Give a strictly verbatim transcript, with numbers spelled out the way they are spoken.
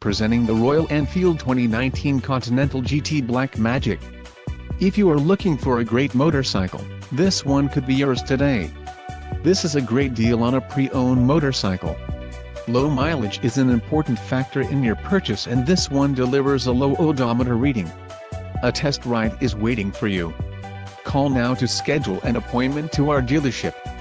presenting the Royal Enfield twenty nineteen Continental G T Black Magic. If you are looking for a great motorcycle, this one could be yours today. This is a great deal on a pre-owned motorcycle. Low mileage is an important factor in your purchase, and this one delivers a low odometer reading. A test ride is waiting for you. Call now to schedule an appointment to our dealership.